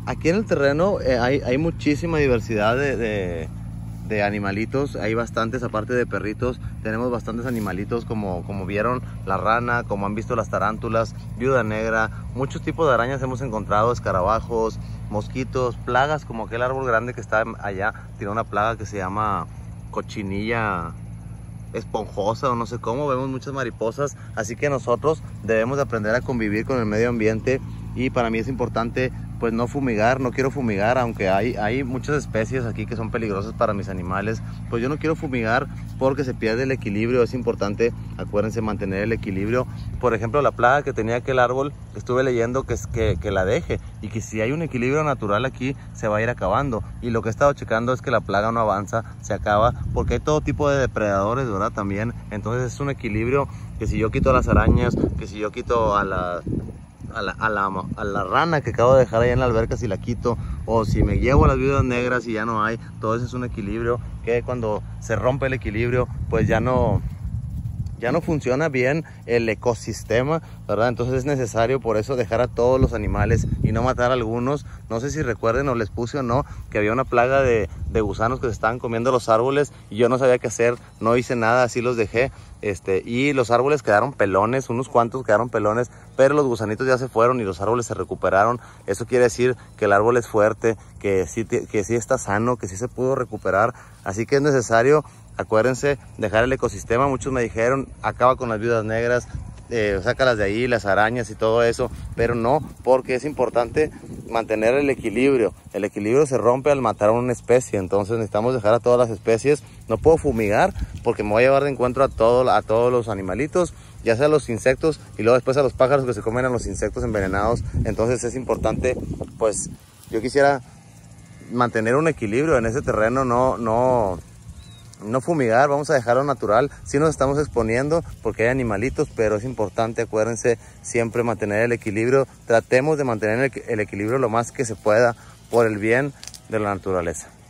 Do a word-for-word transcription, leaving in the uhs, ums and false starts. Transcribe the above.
Aquí en el terreno eh, hay, hay muchísima diversidad de, de, de animalitos, hay bastantes, aparte de perritos, tenemos bastantes animalitos como, como vieron la rana, como han visto las tarántulas, viuda negra, muchos tipos de arañas hemos encontrado, escarabajos, mosquitos, plagas como aquel árbol grande que está allá, tiene una plaga que se llama cochinilla esponjosa o no sé cómo, vemos muchas mariposas, así que nosotros debemos de aprender a convivir con el medio ambiente y para mí es importante pues no fumigar, no quiero fumigar, aunque hay, hay muchas especies aquí que son peligrosas para mis animales, pues yo no quiero fumigar porque se pierde el equilibrio, es importante, acuérdense, mantener el equilibrio. Por ejemplo, la plaga que tenía aquel árbol, estuve leyendo que, es, que, que la deje y que si hay un equilibrio natural aquí, se va a ir acabando. Y lo que he estado checando es que la plaga no avanza, se acaba, porque hay todo tipo de depredadores, ¿verdad? También, entonces es un equilibrio que si yo quito a las arañas, que si yo quito a la... A la, a, la, a la rana que acabo de dejar ahí en la alberca, si la quito, o si me llevo a las viudas negras y ya no hay, todo eso es un equilibrio que cuando se rompe el equilibrio pues ya no ya no funciona bien el ecosistema, ¿verdad? Entonces es necesario por eso dejar a todos los animales y no matar a algunos. No sé si recuerden o les puse o no que había una plaga de, de gusanos que se estaban comiendo los árboles y yo no sabía qué hacer, no hice nada, así los dejé. Este, y los árboles quedaron pelones, unos cuantos quedaron pelones, pero los gusanitos ya se fueron y los árboles se recuperaron. Eso quiere decir que el árbol es fuerte, que sí, que sí está sano, que sí se pudo recuperar. Así que es necesario, acuérdense, dejar el ecosistema. Muchos me dijeron, acaba con las viudas negras, eh, sácalas de ahí, las arañas y todo eso, pero no, porque es importante mantener el equilibrio. El equilibrio se rompe al matar a una especie, entonces necesitamos dejar a todas las especies. No puedo fumigar porque me voy a llevar de encuentro a, todo, a todos los animalitos, ya sea los insectos y luego después a los pájaros que se comen a los insectos envenenados. Entonces es importante, pues yo quisiera mantener un equilibrio en ese terreno, no, no, no fumigar, vamos a dejarlo natural. Sí nos estamos exponiendo porque hay animalitos, pero es importante, acuérdense, siempre mantener el equilibrio. Tratemos de mantener el, el equilibrio lo más que se pueda por el bien de la naturaleza.